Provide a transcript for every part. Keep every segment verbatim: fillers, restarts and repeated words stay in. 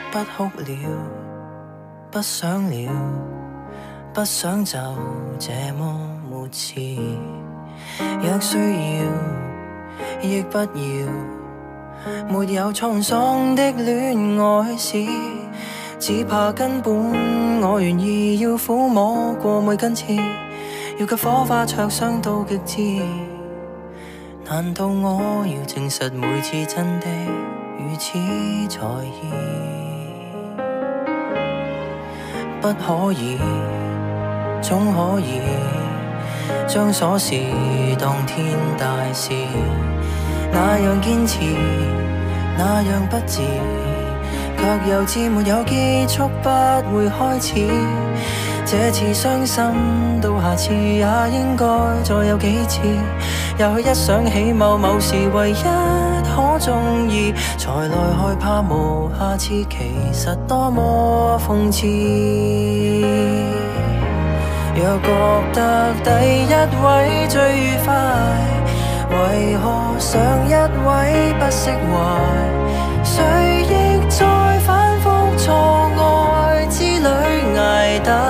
不哭了，不想了，不想就這麼沒詞。若需要，亦不要，沒有滄桑的戀愛史，只怕根本我願意要撫摸過每根刺，要給火花灼傷到極致。難道我要證實每次真的如此在意？不可以，總可以將瑣事當天大事，那樣堅持，那樣不智，卻又知沒有結束，不會開始。這次傷心到下次也應該再有幾次，也許一想起某某事唯一可中意，才來害怕無下次，其實多麼諷刺。若覺得第一位最愉快，為何上一位不釋懷？誰亦在反覆錯愛之旅捱大，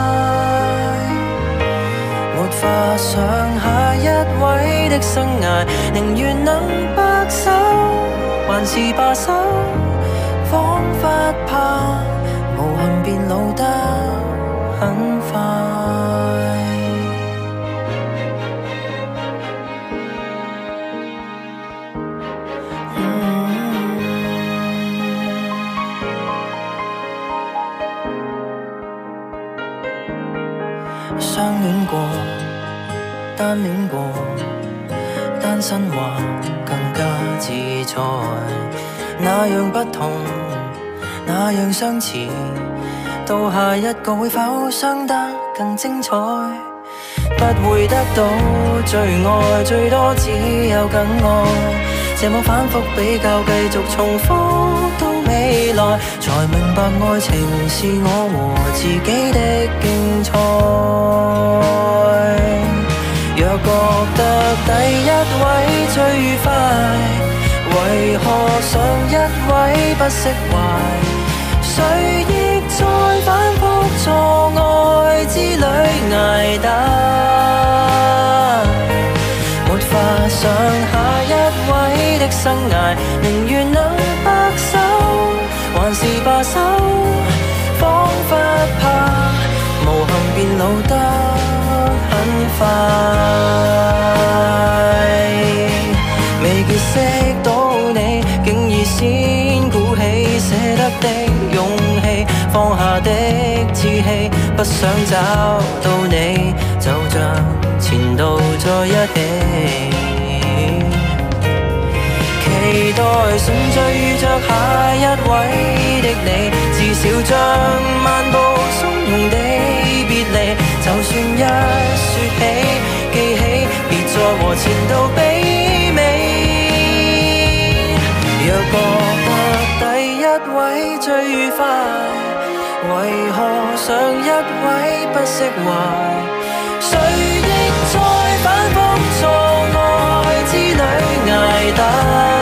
沒法想下一位的生涯，寧願能白首，還是罷手，彷彿怕無憾變老得很快。相戀過，單戀過，單身話更加自在，那樣不同，那樣相似，到下一個會否傷得更精彩？不會得到最愛，最多只有更愛，這麼反覆比較，繼續重複到未來，才明白愛情是我和自己的競賽。若覺得第一位最愉快，為何上一位不釋懷？誰亦在反覆錯愛之旅捱大，沒法想下一位的生涯，寧願能白首，還是罷手，彷彿怕無憾變老得很快。未結識到你，竟已先鼓起捨得的勇氣，放下的志氣，不想找到你，就像前度在一起。期待順序遇着下一位的你，至少將漫步從容地別離，就算一說起記起，別再和前度比美。若覺得第一位最愉快，為何上一位不釋懷？誰亦在反覆錯愛之旅捱大，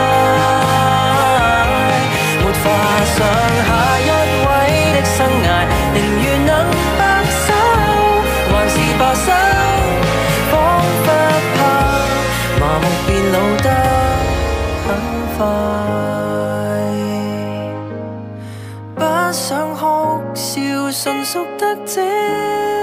沒法想下一位的生涯，寧願能白首，還是罷手，彷彿怕麻木變老得很快，不想哭笑純屬得這